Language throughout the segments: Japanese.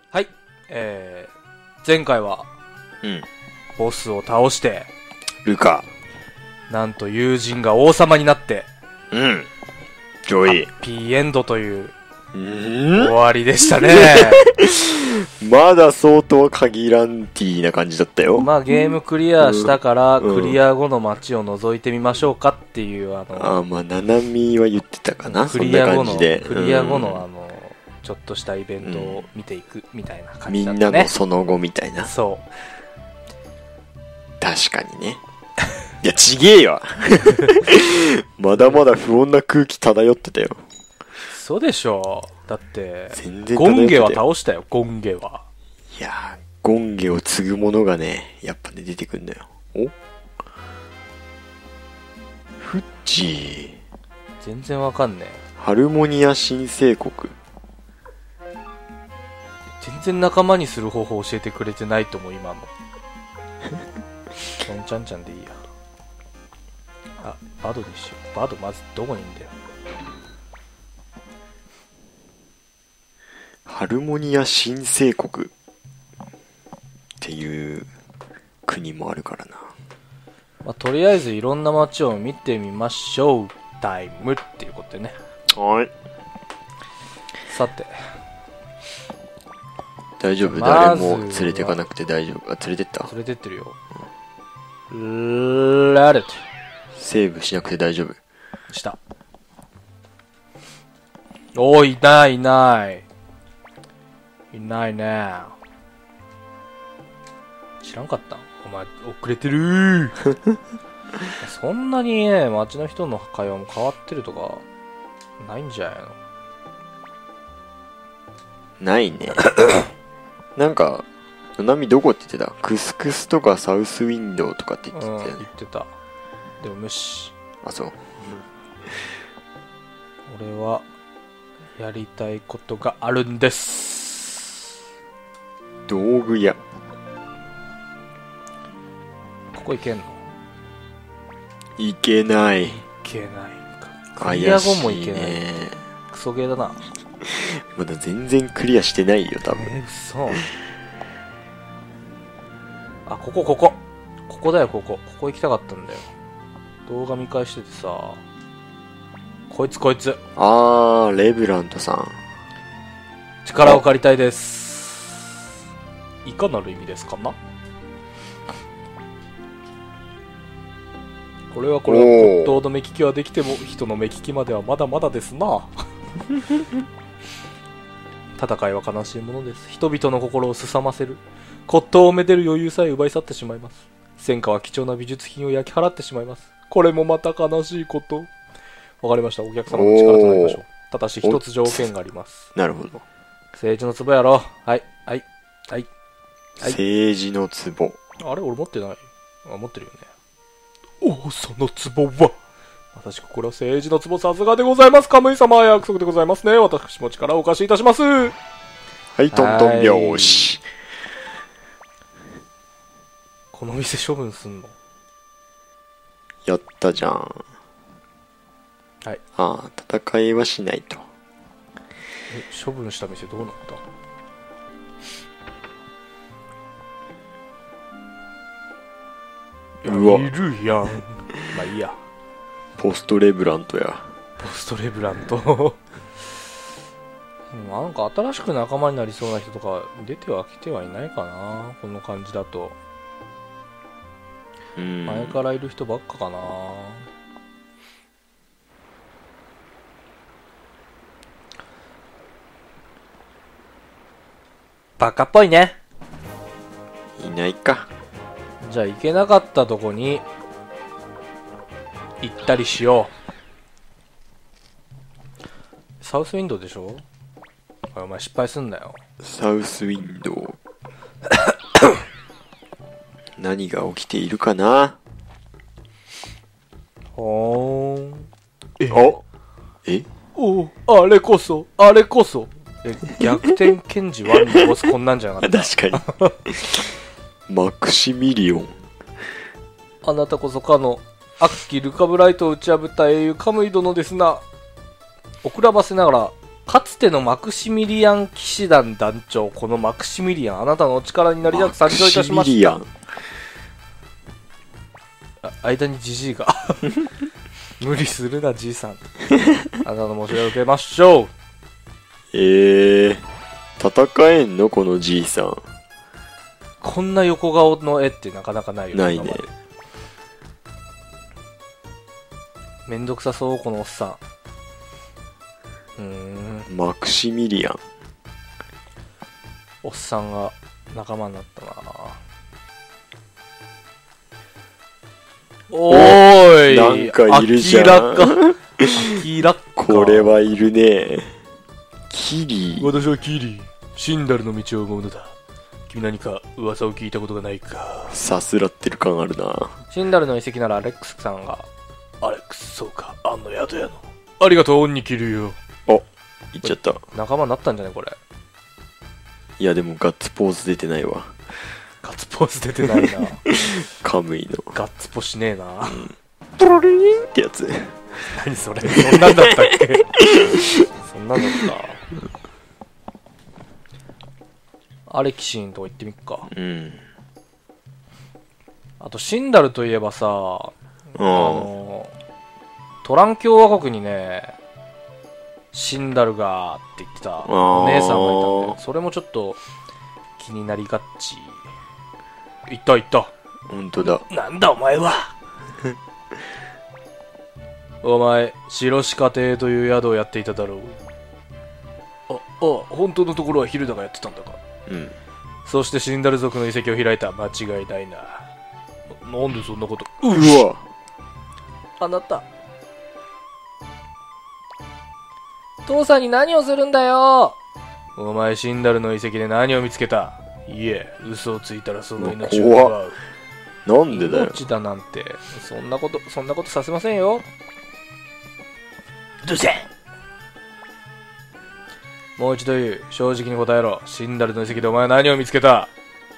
はい、前回はうん。 ボスを倒してルカ。 なんと友人が王様になってうん。ジョイ。 ハッピーエンドという終終わりでしたね。 まだ相当限らんティーな感じだったよ。 まあゲームクリアしたから、 うんクリア後の街を覗いてみましょうかっていうまあ、ナナミは言ってたかな、 クそんなリア後の感じで。 クリア後のちょっとしたイベントを見ていくみたいな感みじだったね。 んなのその後みたいな。 そう。 確かにね。いや、ちげえよ。まだまだ不穏な空気漂ってたよ。 そうでしょう。だって全然ゴンゲはた。 倒したよ。ゴンゲは。 いやー、ゴンゲを継ぐものがね、やっぱね、出てくんだよ。おフッチー。 全然わかんねえ。 ハルモニア新生国。 全然仲間にする方法教えてくれてないと思う、今の。ちょんちゃんちゃんでいいや。あ、バドにしよう。バドまずどこにいんだよ。 ハルモニア新生国っていう国もあるからな。 まあ、とりあえずいろんな街を見てみましょう。タイムっていうことでね。 はい。 さて。 大丈夫、 まずは誰も連れてかなくて大丈夫。あ、連れてった？ 連れてってるよ。ラレット。 セーブしなくて大丈夫。 した。おー、いないいない。いないね。知らんかったん？お前、遅れてるー。そんなにね、街の人の会話も変わってるとか、ないんじゃないの？ ないね。なんか、ナミどこって言ってた？クスクスとかサウスウィンドウとかって言ってたよね。 言ってた。でも無視。 あ、そう。 俺は、やりたいことがあるんです。 道具屋。 ここ行けんの？ いけない。 行けないか。クリア後も行けない。 怪しいね。 クソゲーだな。 まだ全然クリアしてないよ、多分。 嘘。あ、ここだよ、ここ行きたかったんだよ。動画見返しててさ、こいつ。 あー、レブラントさん。 力を借りたいです。いかなる意味ですかな？これは骨董の目利きはできても人の目利きまではまだまだですな。戦いは悲しいものです。人々の心をすさませる。骨董をめでる余裕さえ奪い去ってしまいます。戦火は貴重な美術品を焼き払ってしまいます。これもまた悲しいこと。わかりました。お客様の力となりましょう。ただし一つ条件があります。 なるほど。 政治の壺やろ。はい。 政治の壺。 あれ俺持ってない。あ、持ってるよね。おお、その壺は。私、これは政治の壺さすがでございます。カムイ様、約束でございますね。私も力をお貸しいたします。 はい、トントン拍子。 この店処分すんの？ やったじゃん。 はい。 ああ、戦いはしないと。 処分した店どうなった？ うわ。 いるやん。まあいいや。 ポストレブラントや。 ポストレブラント。なんか新しく仲間になりそうな人とか出てはきてはいないかな、この感じだと。前からいる人ばっかかな。バカっぽいね。 いないか。 じゃあ行けなかったとこに行ったりしよう。サウスウィンドウでしょ？お前失敗すんなよ。 サウスウィンドウ。何が起きているかな。 ほーん。 おあれこそ。逆転検事1のボスこんなんじゃなかった？ 確かに。マクシミリオン。 あなたこそかの悪鬼ルカブライトを打ち破った英雄カムイ殿ですな。遅らばせながらかつてのマクシミリアン騎士団団長、このマクシミリアン、あなたのお力になりたく参上いたしました。 マクシ間にジジイが無理するなじいさん。あなたの申し出を受けましょう。 戦えんのこのじいさん。 こんな横顔の絵ってなかなかないよないね。 今までめんどくさそうこのおっさん。 マクシミリアン。 おっさんが仲間になったな。おーい、 なんかいるじゃん。 明らかこれはいるね。キリー。 私はキリー、シンダルの道を追う者だ。君何か噂を聞いたことがないか。 さすらってる感あるな。 シンダルの遺跡ならアレックスさんが。アレックス、そうか、あんの宿屋の。ありがとう、恩に着るよ。 行っちゃった。 仲間になったんじゃねこれ。 いやでもガッツポーズ出てないわ。 ガッツポーズ出てないな。 カムイの。 ガッツポしねえな。 プロリーンってやつ。 何それ、そんなんだったっけ。そんなんだった。アレキシンとこ行ってみっか。あとシンダルといえばさ、トラン共和国にね、シンダルがって言ってたお姉さんがいたんで、それもちょっと気になりがっち。いったいった。 本当だ。 なんだお前は。お前、白鹿亭という宿をやっていただろう。本当のところはヒルダがやってたんだか。そしてシンダル族の遺跡を開いた。間違いないな。なんでそんなこと。 うわ。 あなた。父さんに何をするんだよ。お前シンダルの遺跡で何を見つけた。いえ、嘘をついたらその命を奪う。 なんでだよ。 命だなんて、そんなことさせませんよ。どうせ。もう一度言う。正直に答えろ。シンダルの遺跡でお前は何を見つけた。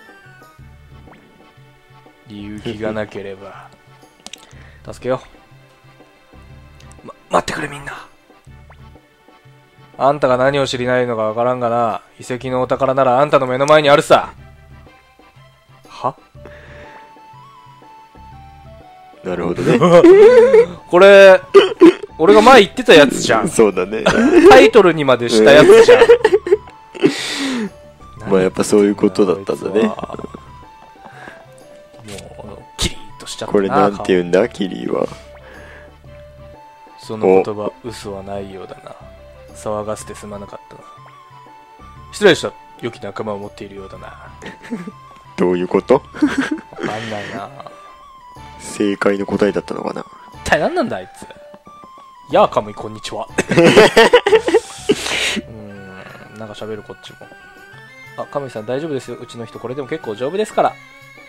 理由気がなければ助けよう。待ってくれみんな。あんたが何を知りないのかわからんがな。遺跡のお宝ならあんたの目の前にあるさ。は？ なるほどね。 これ俺が前言ってたやつじゃん。 そうだね。 タイトルにまでしたやつじゃん。 まあやっぱそういうことだったんだね。もうキリッとしちゃったな。 これなんて言うんだキリは。 その言葉嘘はないようだな。騒がせてすまなかったな。失礼した。良き仲間を持っているようだな。 どういうこと？ わかんないな。 正解の答えだったのかな。 一体何なんだあいつ。やあカムイこんにちは。なんか喋るこっちも。あ、カムイさん大丈夫ですよ。うちの人これでも結構丈夫ですから。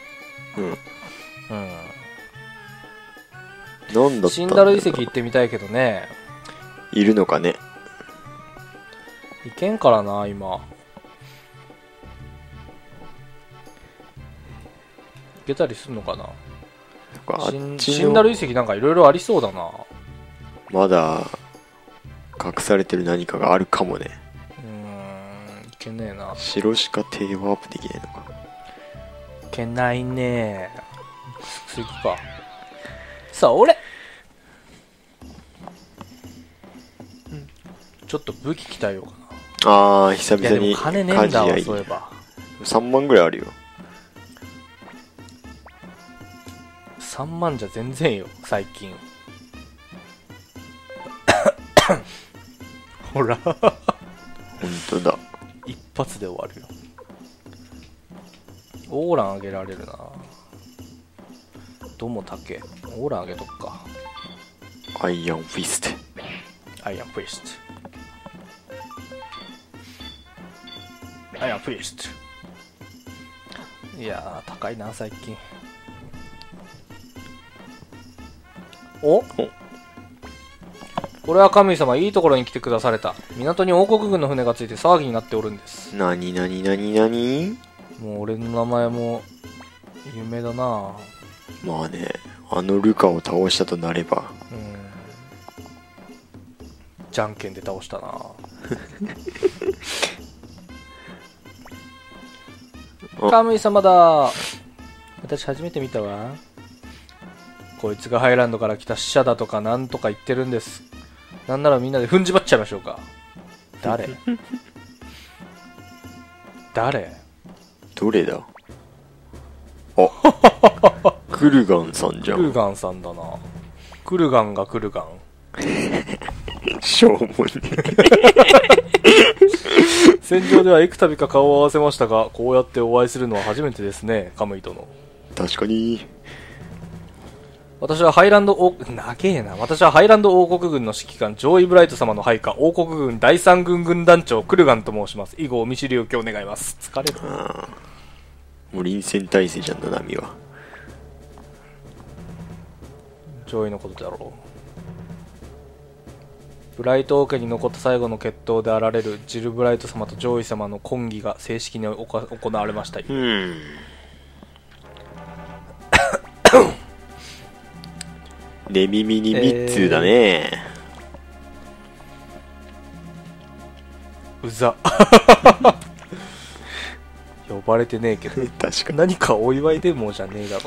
なんだったんだろう。 シンダル遺跡行ってみたいけどね。 いるのかね。 行けんからな今。行けたりすんのかな。シンダル遺跡なんかいろいろありそうだな。 まだ隠されてる何かがあるかもね。 いけねえな。 白鹿テーワープできないのか。 いけないね。次か。それ。ちょっと武器鍛えようかな。 久々に金ねえんだわそういえば。 3万ぐらいあるよ。 3万じゃ全然よ最近。ほら本当だ。 一発で終わるよ。オーランあげられるな。ども竹オーランあげとくか。 アイアンフィスト。 アイアンフィスト。アイアンフィスト。いやー高いな最近。これは神様いいところに来てくだされた。港に王国軍の船がついて騒ぎになっておるんです。 なになになになに。 もう俺の名前も有名だな。 まあね、あのルカを倒したとなれば。 じゃんけんで倒したな。カムイ様だ。私初めて見たわ。こいつがハイランドから来た使者だとかなんとか言ってるんです。なんならみんなで踏んじばっちゃいましょうか。誰誰どれだ。あクルガンさんじゃん。 クルガンさんだな。クルガンがクルガン。 しょうもね。 戦場では幾度か顔を合わせましたが、こうやってお会いするのは初めてですね、カムイ殿。 確かに。 私はハイランド王国軍の指揮官ジョーイ・ブライト様の配下王国軍第三軍軍団長クルガンと申します。以後お見知りおきを願います。疲れる。 もう臨戦態勢じゃんな、ナミは。 ジョーイのことだろう。ブライト王家に残った最後の決闘であられるジル・ブライト様とジョーイ様の婚儀が正式に行われました。 寝耳に3つだね。 うざ。呼ばれてねえけど。 確かに。 何かお祝いでもじゃねえだろ。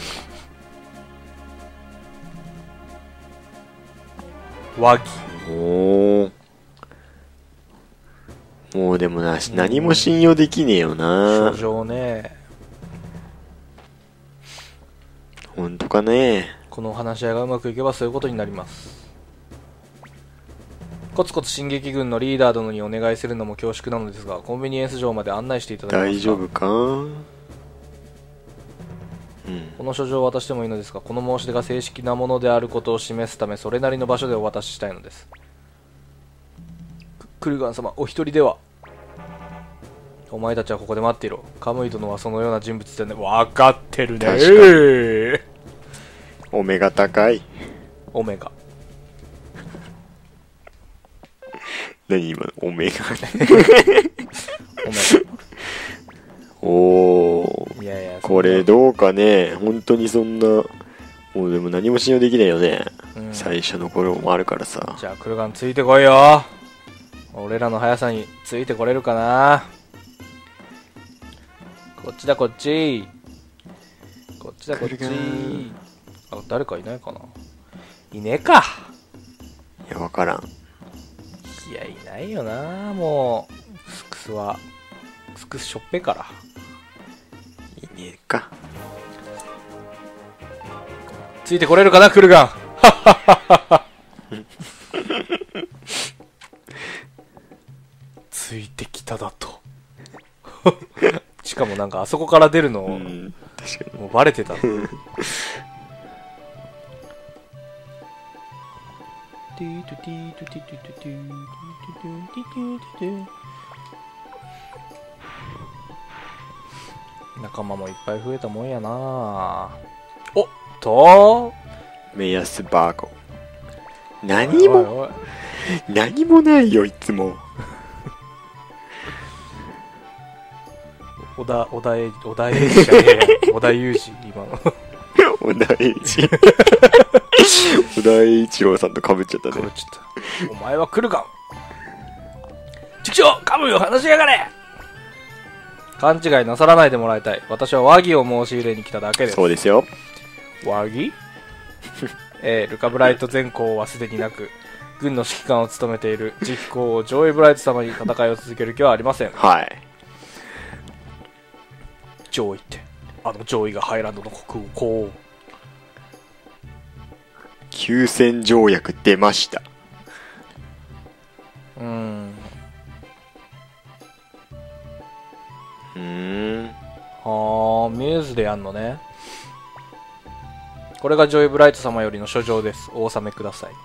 和議。 もうでも何も信用できねえよな。 書状ね。 ほんとかね。 この話し合いがうまくいけばそういうことになります。コツコツ進撃軍のリーダー殿にお願いするのも恐縮なのですが、コンビニエンス場まで案内していただけますか。 大丈夫か。 この書状を渡してもいいのですが、この申し出が正式なものであることを示すため、それなりの場所でお渡ししたいのです。クルガン様、お一人では。お前たちはここで待っていろ。カムイ殿はそのような人物でね。分かってるね。 お目が高い。 オメガ。 何今のお目が。 オメおガ。いやいや、 これどうかね。本当にそんな。もうでも何も信用できないよね。最初の頃もあるからさ。 じゃあクルガンついてこいよ。俺らの速さについてこれるかな。こっちだこっち。こっちだこっち。あ、誰かいないかな。いねえか。 いや、わからん。 いや、いないよな。もうクスクスはクスクスしょっぺから。 いねえか。 ついてこれるかな、クルガン。ついてきただと。しかもなんかあそこから出るの、 確かにもうバレてた。仲間もいっぱい増えたもんやな。おっと目安バーコ。何もないよ、いつも。 小田栄二じゃねえや。小田裕二、今の。 小田栄一。小田栄一郎さんと被っちゃったね。 被っちゃった。お前は来るか。畜生、カムイを話しやがれ。勘違いなさらないでもらいたい。私は和議を申し入れに来ただけです。 そうですよ。 和議ルカブライト全校はすでになく、軍の指揮官を務めている実行ジョーイ・ブライト様に戦いを続ける気はありません。 はい。 ジョーイって、あのジョーイがハイランドの国王。 休戦条約出ました。はあ、ミューズでやんのね。これがジョイ・ブライト様よりの書状です。お納めください。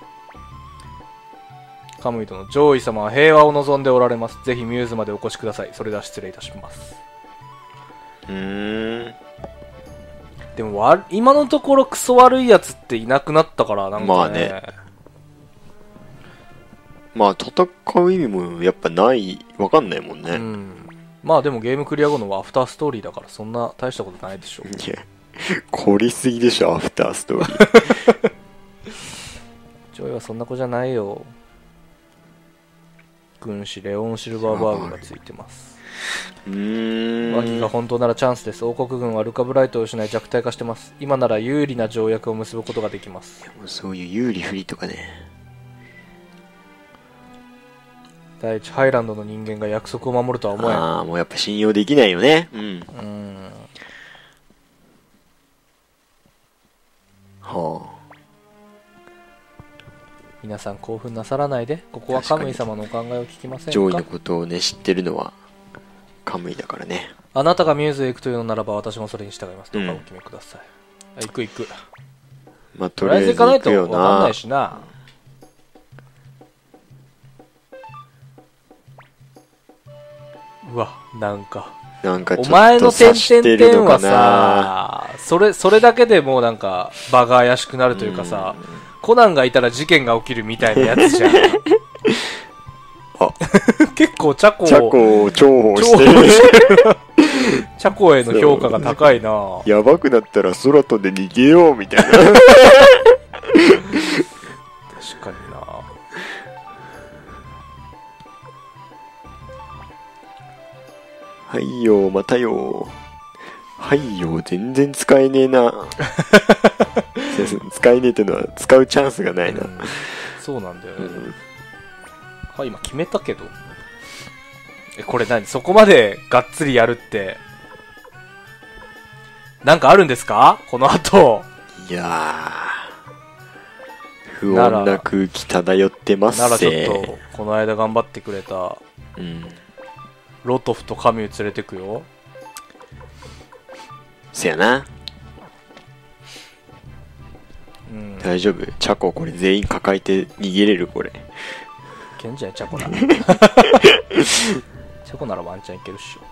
カムイ殿、ジョーイ様は平和を望んでおられます。ぜひミューズまでお越しください。それでは失礼いたします。でも今のところクソ悪いやつっていなくなったから、なんかね。 まあね。まあ戦う意味もやっぱないわかんないもんね。 まあでもゲームクリア後のアフターストーリーだからそんな大したことないでしょ。 いや凝りすぎでしょ、アフターストーリー。 ジョイはそんな子じゃないよ。 君子レオン・シルバーバーグがついてます。和議がう本当ならチャンスです。王国軍はルカブライトを失い弱体化してます。今なら有利な条約を結ぶことができます。 そういう有利不利とかね。 第一ハイランドの人間が約束を守るとは思えん。 ああ、もうやっぱ信用できないよね。うん。はあ。 皆さん興奮なさらないで。ここはカムイ様のお考えを聞きませんか。 上位のことをね、知ってるのはカムイだからね。 あなたがミューズへ行くというのならば私もそれに従います。どうかお決めください。行く行く。 まあ、とりあえず行かないと行くよ分かんな。 ないしな。うわ、なんかおなんかちょっと前の点察してる 々はのかな。 さ、それだけでもうなんか場が怪しくなるというかさ、コナンがいたら事件が起きるみたいなやつじゃん。 あ結構チャコチャコを重宝してる。 チャコへの評価が高いな。 やばくなったら空飛んで逃げようみたいな。 確かにな。 はいよ、またよ。はいよ、全然使えねえな。使えねえってのは使うチャンスがないな。 そうなんだよね。はい、今決めたけど。これ何、そこまでがっつりやるって、なんかあるんですかこの後。 いやー、不穏な空気漂ってますならちょっと、この間頑張ってくれた、ロトフとカミュ連れてくよ。 せやな。大丈夫？チャコこれ全員抱えて逃げれる？これ。いけんじゃん、チャコなら。チャコならワンチャンいけるっしょ。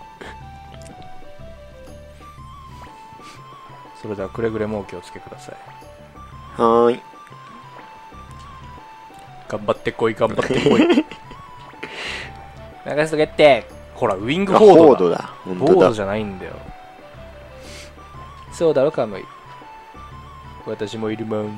それではくれぐれもお気をつけください。 はーい。 頑張ってこい、頑張ってこい。流すとけって。ほら、ウィングフォードだ。 フォードだ。 ボードじゃないんだよ。そうだろ、カムイ。私もいるもん。い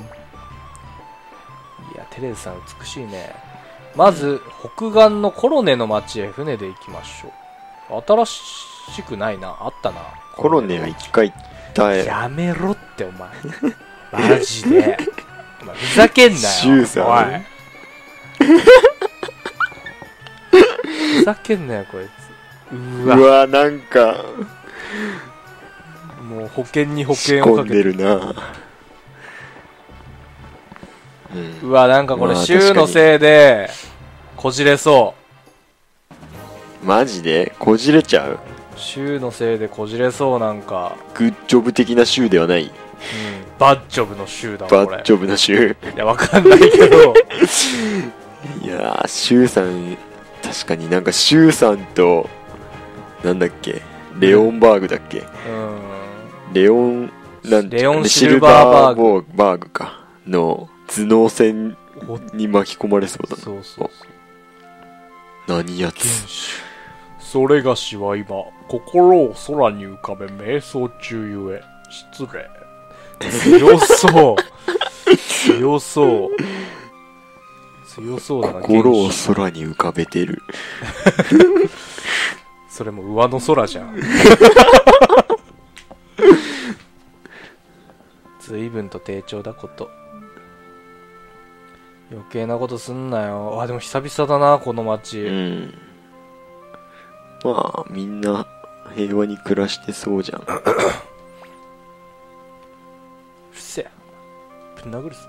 や、テレズさん美しいね。まず、北岸のコロネの町へ船で行きましょう。新しくないな。あったな。 コロネは一回行ったやめろって、お前。マジで。お前、ふざけんなよ。 シュウさん。 おい。ふざけんなよ、こいつ。うわ、 なんか。 もう保険に保険をかけてるな。 うわ、なんかこれ、シュウのせいで、こじれそう。 マジでこじれちゃう？ シュウのせいでこじれそう、なんか。 グッジョブ的なシュウではない。 バッジョブのシュウだバッジョブのシュウ。 いや、わかんないけど。 いやー、シュウさん、確かになんかシュウさんと、なんだっけ、レオンバーグだっけ、レオンシルバーバーグかの頭脳戦に巻き込まれそうだな。 そうそうそう。 何やつ。 それがしは今、心を空に浮かべ瞑想中ゆえ、失礼。強そう。強そう。強そうだな。 心を空に浮かべてる。 それも上の空じゃん。随分と低調だこと。余計なことすんなよ。あ、でも久々だな、この街。 まあ、みんな平和に暮らしてそうじゃん。うっせえ。ぶん殴るぞ。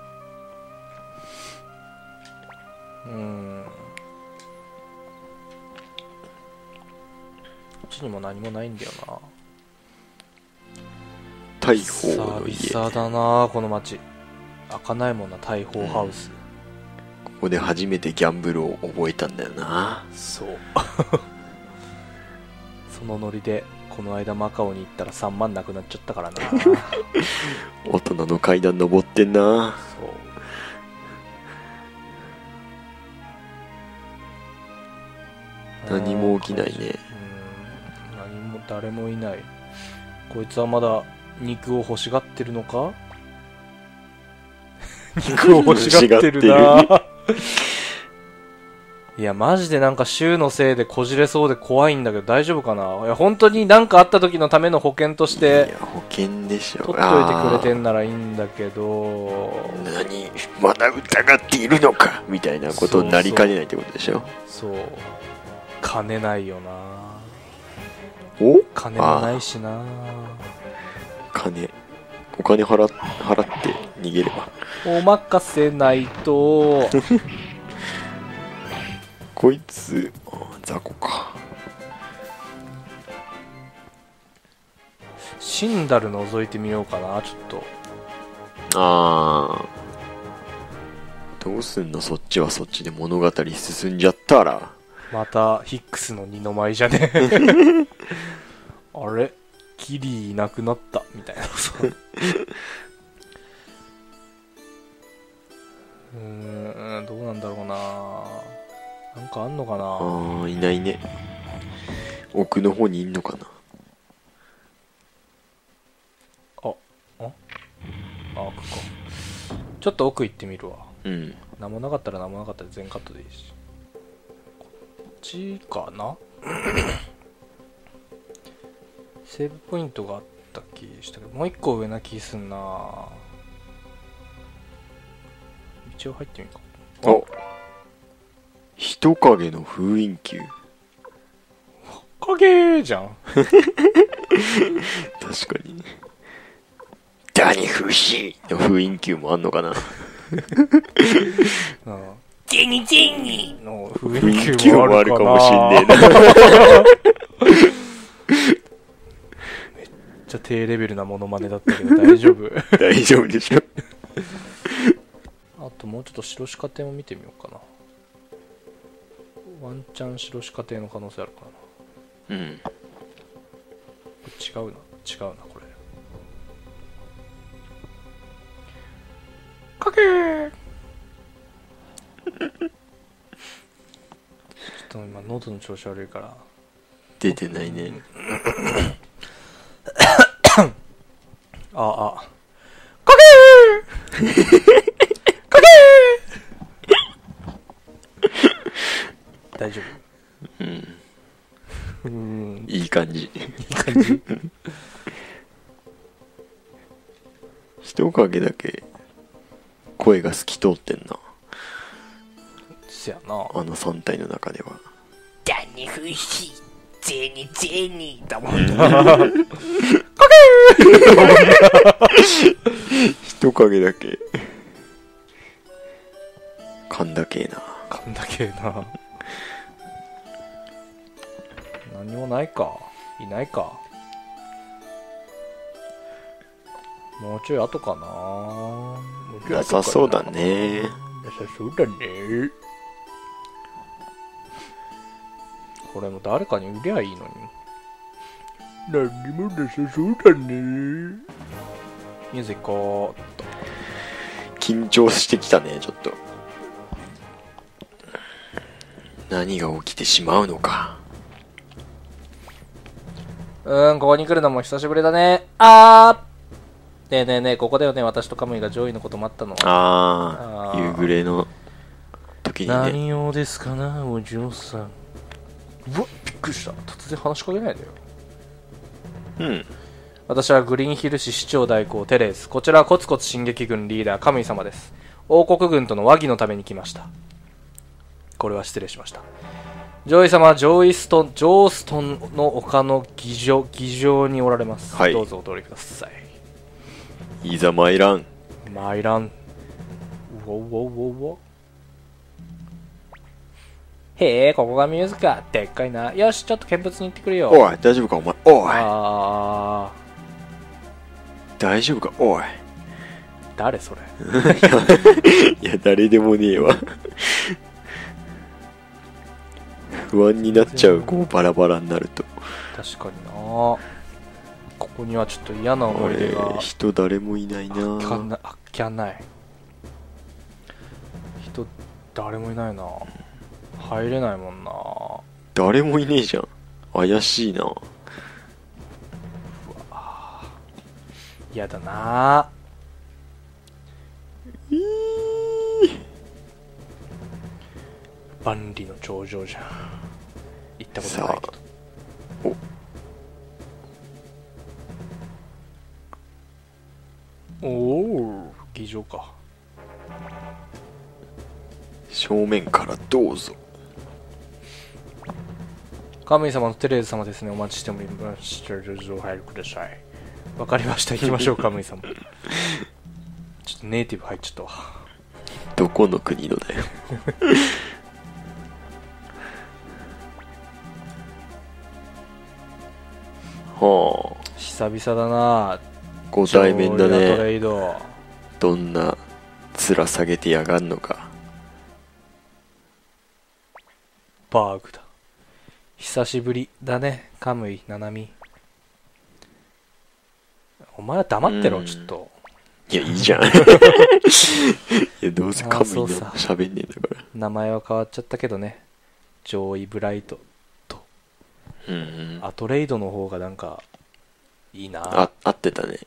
こっちにも何もないんだよな。 大砲の家。 久々だな、この街。開かないもんな、大砲ハウス。 ここで初めてギャンブルを覚えたんだよな。 そう。そのノリでこの間マカオに行ったら3万なくなっちゃったからな。 大人の階段登ってんな。そう。何も起きないね。 何も誰もいない。こいつはまだ肉を欲しがってるのか。肉を欲しがってるな。 いやマジでなんか週のせいでこじれそうで怖いんだけど大丈夫かな。いや本当になんかあった時のための保険としていや保険でしょ。 取っといてくれてんならいいんだけど、 何まだ疑っているのかみたいなことになりかねないってことでしょ。 そう金ないよな。 お金もないしな。 お金払って逃げれば。 お任せないとこいつ雑魚か。 シンダル覗いてみようかな。ちょっとどうすんの。そっちはそっちで物語進んじゃったらまたヒックスの二の舞じゃねあれキリいなくなったみたいなどうなんだろうな。なんかあんのかな。 いないね。奥の方にいんのかな。 奥か。ちょっと奥行ってみるわ。 うん何もなかったら何もなかったら全カットでいいし。こっちかなセーブポイントがあった気したけど、もう一個上な気すんな。一応入ってみるか。 人影の封印球。 影じゃん確かに。何不思の封印球もあんのかな。 ジェニジェニの封雰囲印球もあるかもしんねえな。 めっちゃ低レベルなモノマネだったけど大丈夫大丈夫でしょ。 あともうちょっと白鹿亭も見てみようかな。ワンチャン白鹿亭の可能性あるからな。 うん。 違うなこれ。かけーちょっと今喉の調子悪いから出てないね。 かけーかけー大丈夫。 いい感じ。 いい感じ人影だけ声が透き通ってんな。 せやな。 あの3体の中では。 ダニフシゼニゼニだもんな。 人影だけ甲高えな。 甲高えな。何もないか。いないか。もうちょい後かな。もうちょい後かな。 なさそうだね。 なさそうだね。これも誰かに売りゃいいのに。何もなさそうだね。ミュージックを緊張してきたね、ちょっと。何が起きてしまうのか。 ここに来るのも久しぶりだね。ねえねえねえ、ここだよね、私とカムイがジョイのこと待ったのは。 夕暮れの時にね。 何用ですかな、お嬢さん。うわ、びっくりした。突然話しかけないでよ。 うん。 私はグリーンヒル市市長代行テレース。こちらはコツコツ進撃軍リーダーカムイ様です。王国軍との和議のために来ました。これは失礼しました。ジョイ様はジョーストンの丘の議場におられます。 はい、 どうぞお通りください。 いざ参らん。 参らん。ウォウォウォウォ。へえ、ここがミューズか。でっかいな。よし、ちょっと見物に行ってくれよ。 おい、大丈夫かお前。おい。大丈夫かおい。 誰それ。 いや、誰でもねえわ。不安になっちゃう、こうバラバラになると。 確かにな。ここにはちょっと嫌な思い出が。 人誰もいないな。 あっきゃない。人誰もいないな。入れないもんな。 誰もいねえじゃん。怪しいな。うわ、嫌だな。 万里の長城じゃん。行ったことないけど。おお、議場か。 正面からどうぞ。 神様とテレーズ様ですね。お待ちしておりました。どうぞお入りください。わかりました。行きましょう、神様。ちょっとネイティブ入っちゃったわ。 どこの国のだよ。はあ。 久々だな。 ご対面だね。 トレード。 どんな面下げてやがんのか。 バーグだ。久しぶりだね、カムイ、ナナミ。お前は黙ってろ、ちょっと。 いや、いいじゃん。いや、どうせカムイの喋んねえんだから。 名前は変わっちゃったけどね。ジョイ・ブライトと。アトレイドの方がなんか、いいな。 合ってたね。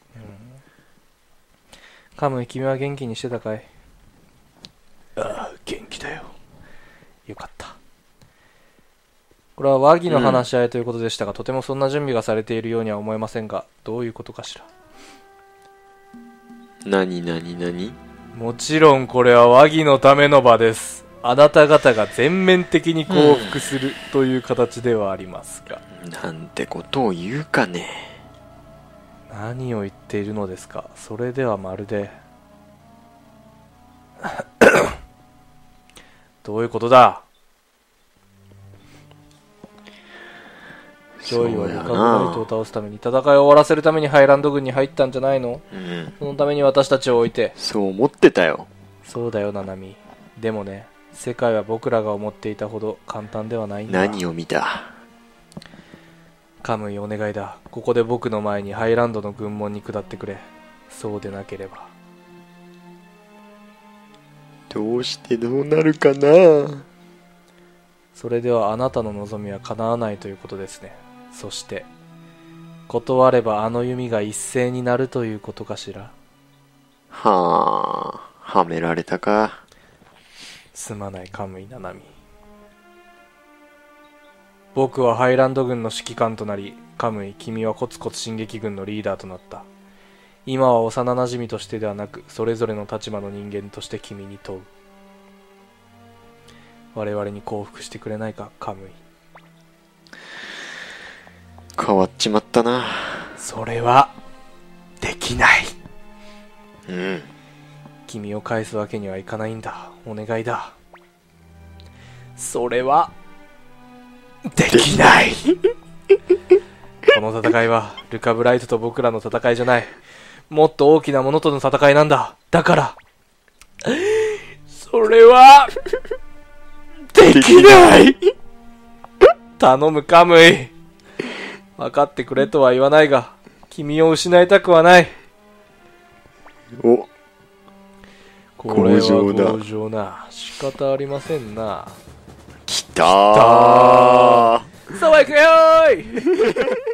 カムイ、君は元気にしてたかい？ああ、元気だよ。よかった。これは和議の話し合いということでしたが、とてもそんな準備がされているようには思えませんが、どういうことかしら。 何もちろんこれは和議のための場です。あなた方が全面的に降伏するという形ではありますが。 なんてことを言うかね。 何を言っているのですか。それではまるでどういうことだ。ジョイはルカブライトを倒すために、戦いを終わらせるためにハイランド軍に入ったんじゃないの？そのために私たちを置いて。 そう思ってたよ。 そうだよ、ナナミ。でもね、世界は僕らが思っていたほど簡単ではないんだ。 何を見た？ カムイ、お願いだ。ここで僕の前にハイランドの軍門に下ってくれ。そうでなければ。 どうしてどうなるかな。 それではあなたの望みは叶わないということですね。そして断ればあの弓が一斉になるということかしら。 はあ、はめられたか。 すまない、カムイ、ナナミ。僕はハイランド軍の指揮官となり、カムイ、君はコツコツ進撃軍のリーダーとなった。今は幼馴染としてではなく、それぞれの立場の人間として君に問う。我々に降伏してくれないか、カムイ。 変わっちまったな。 それはできない。君を返すわけにはいかないんだ。お願いだ。それはできない。この戦いはルカブライトと僕らの戦いじゃない。もっと大きなものとの戦いなんだ。だからそれはできない。頼む、カムイ。分かってくれとは言わないが、君を失いたくはない。 お、 これは強情な。仕方ありませんな。 来たー。 さあ行くよーい